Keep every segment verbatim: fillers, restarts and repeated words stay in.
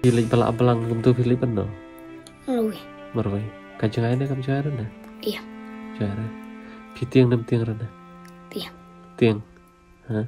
pilih bala ablang kum tu pilih pano. Lui. Marwai. Kajang aina kam cara na. Iya. Cara. Pitiang nam tiang rana. Tiang. Tiang. Ha.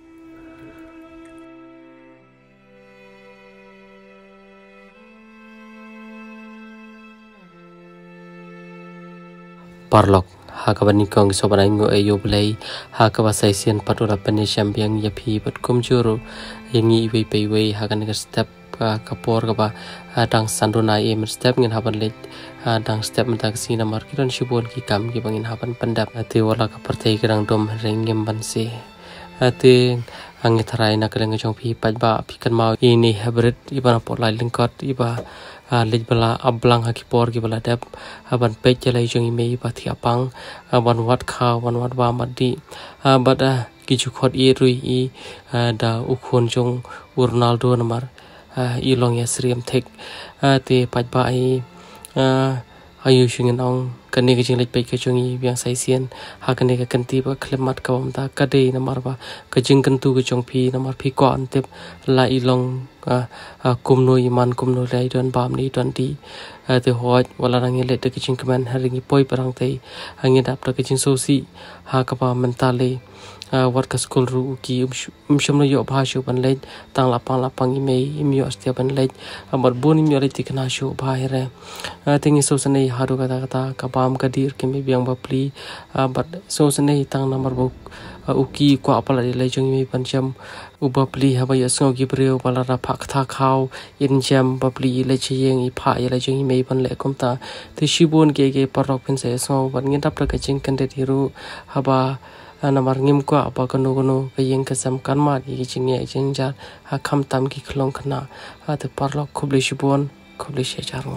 Parlok. Hakabani kong sobanango ayo belai hakabasaisin padura pani champion yapi pat kumjuru yangi iwi peiwe hakan step kapor kaba dang sanduna em step ngin haban let dang step mentak sina markiran shibon ki kam ki bangin haban pendap ate wala ka partai kerang dom rengem banse ate angit harai na kereng jong pi pajba pikan mau ini hybrid iba pot lai lingkot iba lej bala ablang hakipor ki bala dap aban pej jalai jong ime iba thiapang aban wat kha wan wat wa madi bada kichu khot i rui i da ukhon jong ronaldo namar i long ya sriam thek te pajba ai ayu shingen ong kani ke jing lej pej ke jong i biang sai sian ha kani ke kanti ba klemat ka wam ta ka dei namar ba ka jing kantu ke jong pi namar pi ko an tep la i long kum no iman kum no lai don bam ni don di te hoj wala rang le te ke jing kaman haringi poi parang te hangi dap te ke jing so si ha ka ba mentale wat ka school ru ki um sham no yo bha shu ban lej tang lapang lapang ime imyo astia ban lej amar bun imyo le tikna shu bha here tingi so sanei haru kata kata kabam kadir kimi biang bapli but so sanei tang namar bok uki kwa apala le jong ime pancham ubapli haba ya sngo gi breu bala ra phak tha khaw in jam bapli le chiyeng i pha ya le jong ime ban le komta te shibon ge ge parok pin se so ban ngin tap ka jing kan de hiru haba namar ngim kwa apa kono kono kayeng kasam kanma ki chingye chinjar ha kham tam ki khlong khna ha te parlok khubli shibon khubli she charmo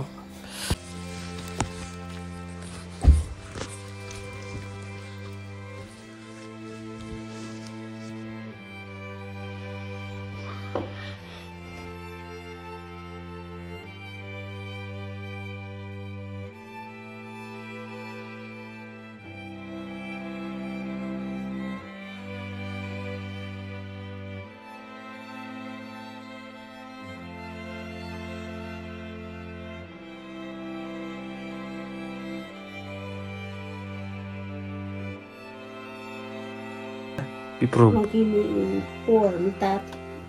Ipro. Mungkin por mentat.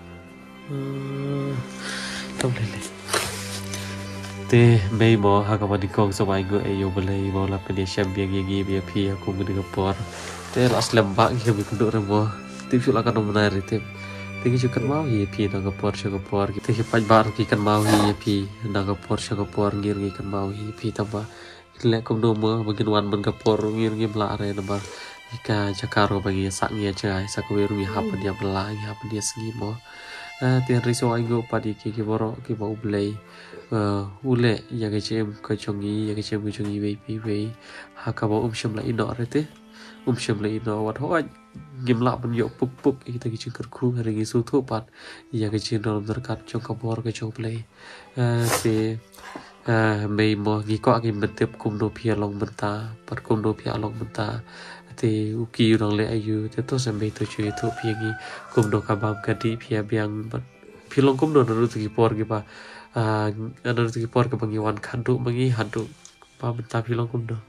Không lên lên. Te mei mo hakabani kong samai go ayo belai mo la penia champion yangi bia pi aku ngene por. Te las lembak ki bi kudu remo. Te fi la kan menar te. Te ki jukan mau hi pi na por cha por ki te ki paj bar ki kan mau hi pi na por cha por ngir ki kan mau hi pi tamba. Le kom do mo bagin wan ban por ngir ngim la are na bar. Ika jakaro bagi saknya cai sakwe rumi hapan dia belai hapan dia segi mo tian riso aigo padi ki ki boro ki bau belai ule ya ke chem ke chongi ya ke chem ke chongi we pi we ha ka bau um sham la ino rete um sham la ino wat ho gim la ban yo puk puk kita ki chingker khu ringi su thu pat ya ke chin dol derkat chong ka bor ke chong belai te mei mo gi ko ki betep kum do pia long benta pat kum do pia long benta te uki urang le ayu te to sampai to chui to piangi kum do kabam kadi pia biang pilong kum do naru tu por gi ba naru tu por ka bangi wan khandu bangi hadu pa benta pilong kum do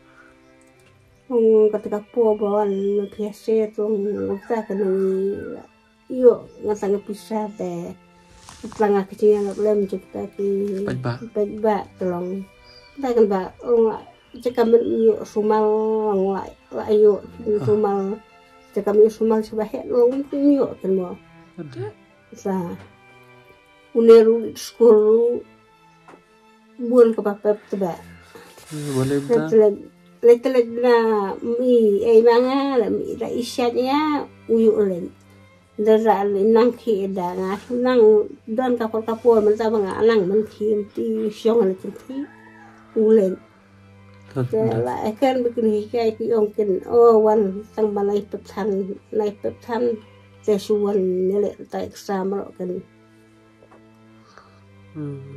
Ketika po bawan biasa tu kita kena iyo ngasang pisah te pelangak kecil yang lem kita ki pajba tolong kita kan ba jika men sumal lại lại yo sumal jika men sumal sebahet long yo kan mo sa uneru skolu buon ka papap teba boleh let na mi ay mga la mi la isyanya uyu len dara nang ki da nga nang don ka por ka por man sa mga nang man ki ti syong na ti ulen la kan bikin hikay ki ong kin oh wan tang balay petan lay petan te suwan nile ta eksama kan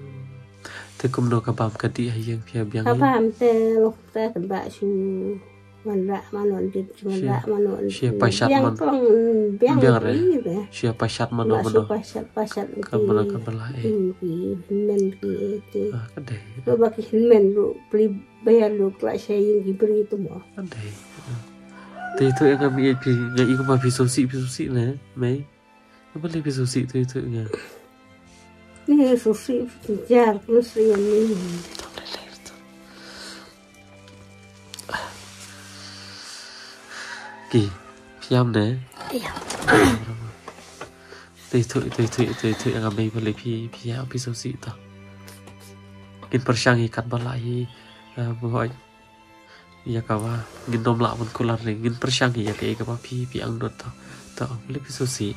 te kum do kabam kadi hayang pia biang kabam te lo ta kan ba su Mandak manon dit mandak manon. Siapa syat Biang man? tong biang Biang re. gitu. Siapa syat man no Masuk pasat pasat Kamera kamera eh. Himen ki itu. Ah, kadai. Lo baki himen lu beli bayar lu kelas saya yang diberi itu mau. Kadai. Tapi itu yang kami pi yang ikut mah pisosi pisosi lah, mai. Apa lagi pisosi itu itu nya. Ini susi jar plus yang ini. Ki, siam deh. Iya. Itu itu itu itu itu yang kami beli pi pi ya pisosi itu. Kin persyang ikan balai, bahwa ya kawa ngin nom la mun kular ngin persyang ya kayak kawa pi pi ang dot to to beli pisosi.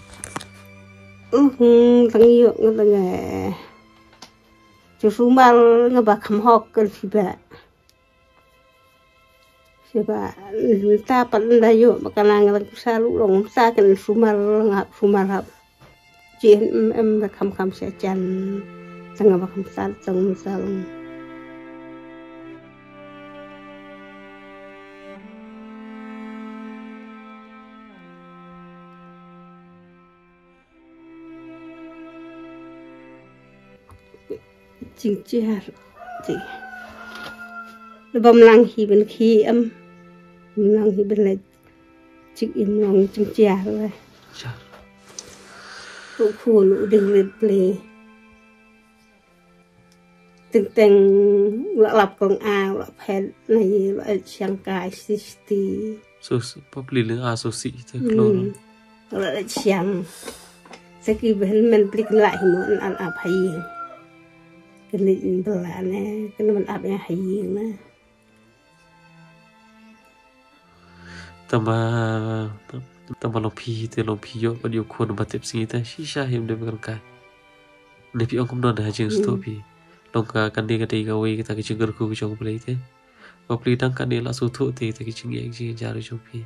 Hmm, tangiyo ngatanya. Jusumal ngabakam hokkel siba. Siba ta pandayo makanan ngang salu long sa kan sumal ngap sumarap. Jin em kam kam sajan tengah bakam sal teng sal. Chính jar chị bầm lăng hi bên khi âm lăng hi bên này chị im lòng chính jar rồi tụ phù lụ đừng lên play từng từng lọ lọc con ao lọ pet này lọ sang cài sixty so probably lưng asosi itu keluar lọ sang sẽ kêu bên mình blik lại muốn ăn áp hay cái lịch bela nè cái nó mình áp yang hay nè tambah tambah lopi itu lopi yo pada yo kuat batep sini ta sisa him de berkai nepi ong kumnon dah jeng stopi longka kan dia kata gawe kita ke jengger ku jong play te ba play dang kan dia la su thu te te ke jeng yang jeng jar jopi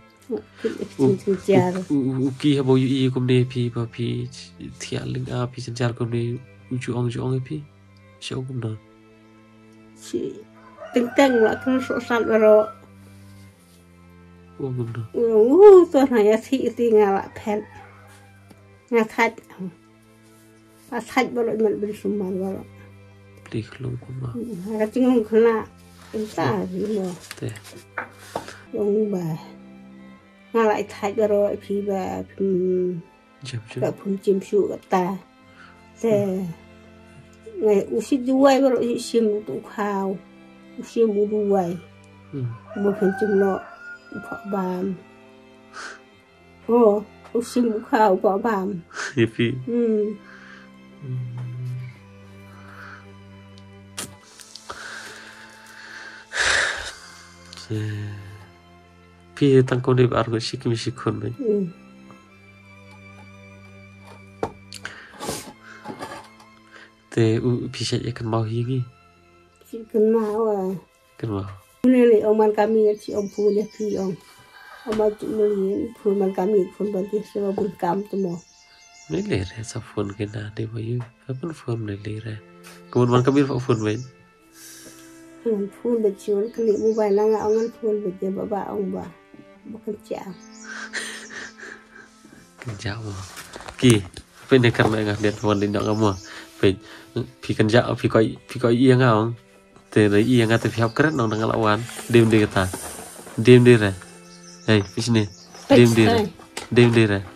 uki habo yu i kum ne pi ba pi thia ling a pi jar kum ne uju ong ju ong pi sao kum no si teng teng la kan so sal ro ong kum no uh to na ya thi ti ngala pet nga thaj a thaj ba lo man bin sumal ba lo play klong kum ma ka ting khna ta ni mo te ong ba ngala thaj ba ro pi ba jam jam ka phum chim shu ka ta te ngày usi duai ba lo sim tu khao usi mu duai mu phen chim lo pho bam oh usi mu khao pho bam yepi hmm pi tang ko de ar go shik mi shik khon mai te u pi sha kan mau hi gi si kan mau à kan mau ne le ông man kami si ông phu le pi ông ông ma tu le phu man kami phu ban ti so bun kam tu mo me le re sa phone ke na de ba yu fa pun phone le le re ko man kami fa phone mai ông phu be chiu ke le mu bai la nga ông an phu be je ba ba ông ba ba kan cha kan ja mo ki pe ne kan mai nga de phone de dong mo pe pi kan ja pi koi pi koi iya nga ong te re iya nga te fiap keren nong nang lawan dem de kata dem de re hey pi sini dem de re dem de re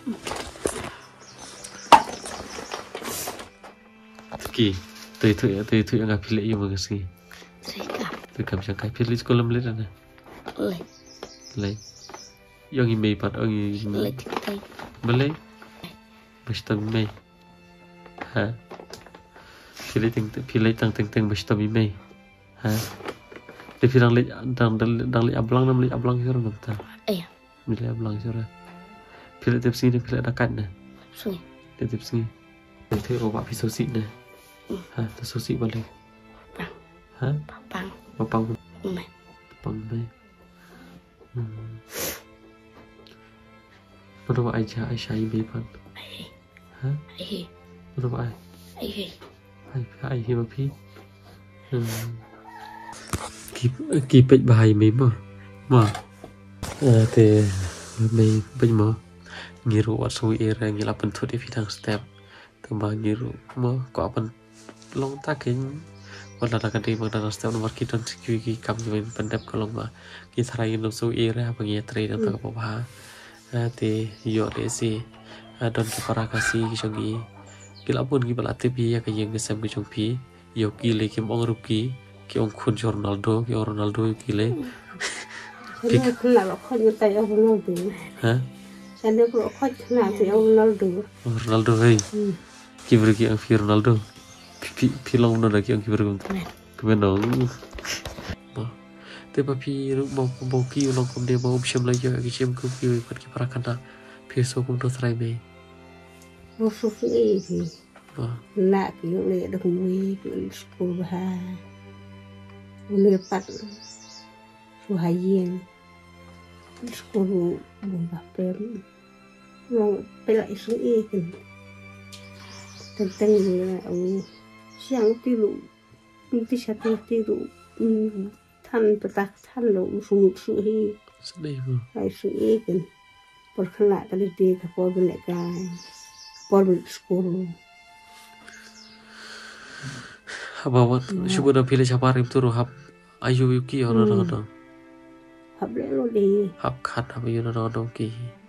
ki tui tui tui tui nga pi le yu mo ngi tui kam chang kai pi le kolam le na le le yang i mei pat ang i le tai bele basta mei ha pilih ting pilih tang ting ting basta mei ha de pirang le dang dang le ablang nam le ablang sura nam ta iya mi le ablang sura pilih tep sini pilih dakat na sui de tep sini de thoi ro ba pi so si na ha to so si balik ha pang papang me papang mei Menurut Aisyah, Aisyah ibu pan. Hah? ai Menurut ai? ai Ai, ai hidup pi. Hmm. Keep keep it bahaya memang. Ma. te may bany mo ngiru wat suwi era ngila pentut di bidang step tembang ngiru mo ko apan long takin wala na kadi magdana step nomor kita sikiki kam yung pendep kalong ma kitarayin ng suwi era pang yetre ng tagapapaha te yo desi don ki para kasi kisyogi gila pun gibala tibi ya kayeng gesem kisong pi yo gile kim ong ruki ki ong kun Ronaldo ki Ronaldo gile Saya kenal kau nyata yang Ronaldo. Hah? Saya kalau kau kenal yang Ronaldo. Ronaldo hei. Kiper ki ang fi Ronaldo. Pi pi long no lagi ang kiper kong. Kemen dong. Te pa pi mau mau pi long kom de mau option lagi ya kicem ko pi par ki para kana pi so kom to try me. Musuh ini. Nak pi le dak mui pi sekolah bah. Lepat. Suhayen. Sekolah bumbah pem, mau pelak isu ikan, tentang ini siang tilu, nanti satu tilu, tan petak tan lo usul suhi, isu ikan, perkenak kali dia kapal balik kan, kapal balik sekolah. Abawat, syukur dah pilih siapa hari itu rohap, ayu yuki orang-orang. Hab le lo đi hab khat hab yu nó đâu kỳ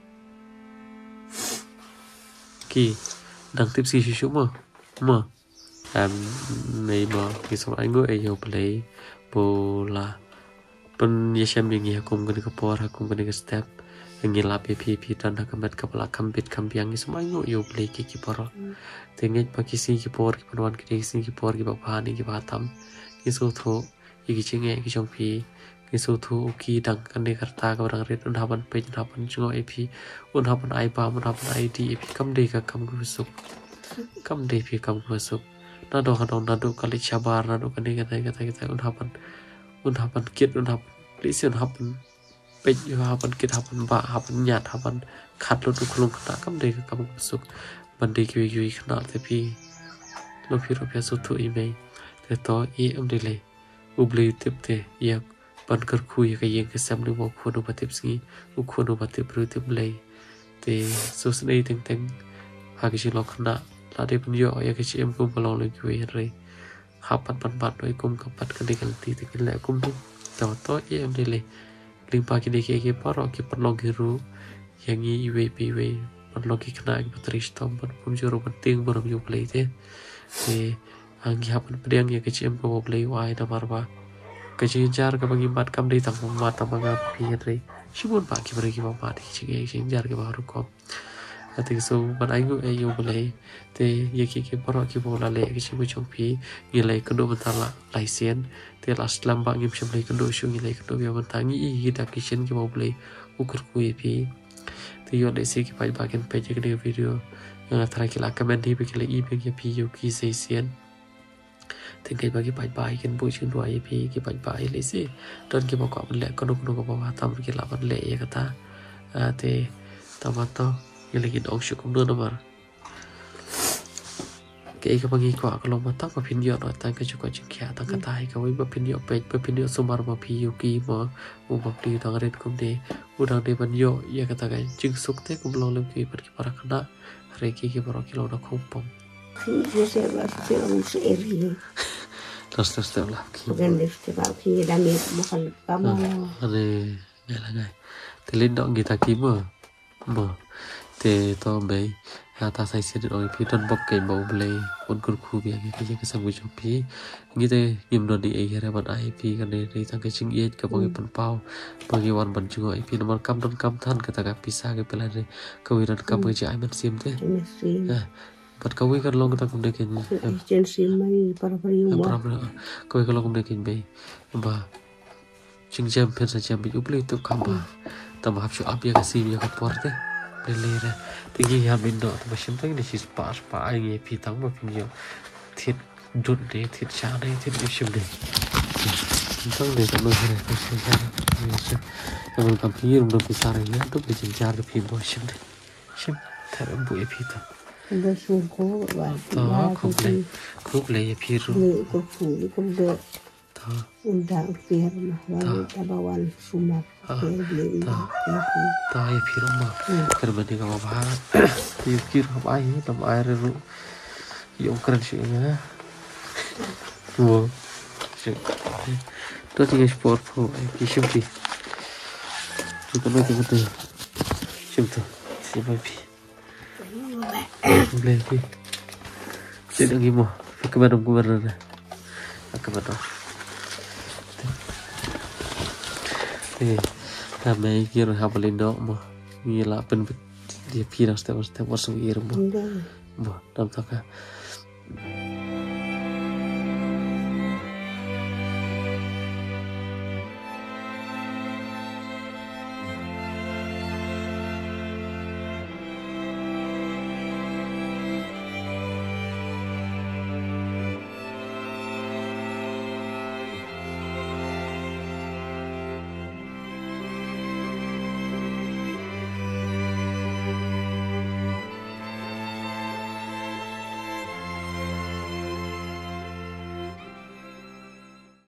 kỳ đăng tiếp si chú mà mà em này mà cái số anh ngồi ở play bồ là pen ya xem yang ya kum gani kapor kum gani ke step yang la pp pp dan hakamet kapala kambit kampiang semua ngoi yo play ki kipor tenget pakisi kipor ki panwan ki desi kipor ki baphani ki batam ki so tho ki chinge ki chong pi Isu tu uki dang kan de karta ka orang red unhapan page unhapan jungo ap unhapan ipa unhapan id ap kam de ka kam kusuk kam de pi kam kusuk na do ka dong na do kali chabar na do kan de kata kata kita unhapan unhapan kit unhapan lisi unhapan page unhapan kit hapan ba hapan nyat hapan khat lo tu khulung kata kam de ka kam kusuk bandi ki ki khna te pi lo pi ro pya su tu email te to e am de le ubli tip te ya ban kar khui ka yeng ka sam lu mo khono batip singi u khono batip ru tip lei te so snei teng teng ha ki lo khna la de pun yo ya ki em kum palong le ki re ha pat pat pat oi kum ka pat ka de kan ti te le kum tu to to e em de le ling pa ki de ki ki paro ki palong ki ru yang i we pi we palong ki khna ki patri stom pan kum jo ro penting borom yo play te te anggi ha pan pedang ya ki em ko play wai na marba kejar ke bagi mat kam di tang mat tam banga pietri shibun pa ki bagi ma mat ki kejar ke baru kom ati so ban aingu e yo bole te ye ki ki paro ki bola le ki chibu chong pi ngilai kendo betala laisen te las lamba ngim shim le kendo shu ngilai kendo ya bantangi i kita kitchen ki bole ukur ku e pi te yo de se ki pai ba ken page ke video yang tara ki la comment di pe ki le i pe ki pi yo ki se sien tinggal bagi pai-pai kan bu chen dua ip ki pai-pai le si don ki bokok le kono kono ko ba tam ki la ban le ya kata te tamato ki lagi dong shu kum no nomor ke ka bangi ko ko lo mata pa pin yo no ta ka chu ko chu kya ta ka tai ka wi ba pin yo pe pa pin yo sumar ma pi yu ki mo u ba pri dang ret kum de u dang de ban yo ya kata ka jing suk te kum lo lem ki par ki para kana re ki ki baro ki lo na khum pom Yo sé la situación seria. Terus terus terus lah. Bukan di setiap kali kami makan kamu. Ane, nggak lah Telin dong kita kimo, mo. Te to bay, hata saya sih orang pi don bok kayak mau beli, pun kurku biar kita jangan kesam gue pi. Gitu, ngim don di akhirnya ban I P kan dari tangga cing iet ke bagi penpau, bagi wan ban juga I P nomor kam don kam tan kata gak pisah ke pelari kawiran kam kerja aiman sim teh. Pat kawi kan long kita kumdekin agensi mai para periu kawi kan long kumdekin bay ba ching jam pen sa jam bi ubli tu kamba tam hap shu ab ya kasi ya kaporte lelera tingi ya bindo to bashim tang ni sis pa pa ai nge pi tang ba pin yo thit dut de thit cha de thit ishim de tang de tam hare ko se ja ni tam kam pi rum do pi sare ya to bi ching jar pi bo shim de shim thar bu e pi ta Udah suku, Tahu, kuble, kuble ya piru. Kuble, kuble. undang firma lalu tabawan sumat beli ta ya firma kerbadi ka mabahat yukir ka ayo tam air ru yung keren sih ya wow to tiga sport po ki shimpi tu kan itu betul shimto si babi boleh pi sedang gimo kemana kemana kemana eh kami kira hafalin dok mo gila pen dia pirang setiap setiap warung irmo bo tam taka